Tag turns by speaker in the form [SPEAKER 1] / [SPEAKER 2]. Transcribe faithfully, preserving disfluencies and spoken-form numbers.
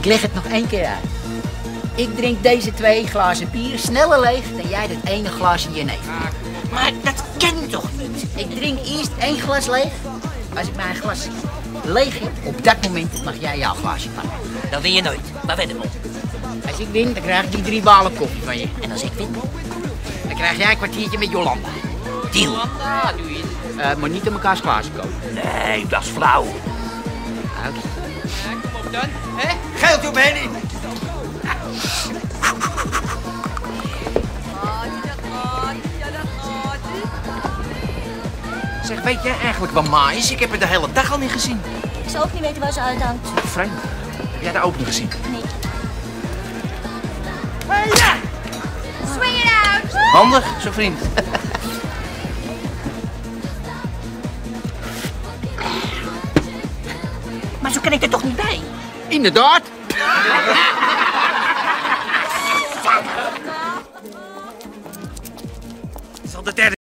[SPEAKER 1] Ik leg het nog één keer uit. Ik drink deze twee glazen bier sneller leeg dan jij dat ene glaasje jenever.
[SPEAKER 2] Maar dat kan toch niet?
[SPEAKER 1] Ik drink eerst één glas leeg. Als ik mijn glas leeg heb, op dat moment mag jij jouw glaasje pakken.
[SPEAKER 2] Dat win je nooit. Waar wedden we op?
[SPEAKER 1] Als ik win, dan krijg ik die drie balen koffie van je.
[SPEAKER 2] En als ik win?
[SPEAKER 1] Dan krijg jij een kwartiertje met Jolanda.
[SPEAKER 2] Deal.
[SPEAKER 1] Jolanda, doe je het. Uh, maar niet aan mekaars glazen kopen.
[SPEAKER 2] Nee, dat is flauw.
[SPEAKER 1] Oké.
[SPEAKER 3] Ja, kom op dan. Hè?
[SPEAKER 4] Geeltje op Henny. Zeg, weet jij eigenlijk waar Ma is? Ik heb haar de hele dag al niet gezien.
[SPEAKER 5] Ik zou ook niet weten waar ze uithangt.
[SPEAKER 4] Vreemd. Heb jij haar ook niet gezien?
[SPEAKER 5] Nee.
[SPEAKER 4] Hey, ja!
[SPEAKER 5] Swing it out!
[SPEAKER 4] Handig, zo vriend.
[SPEAKER 2] Maar zo kan ik er toch niet bij?
[SPEAKER 1] Inderdaad.
[SPEAKER 4] Zal de derde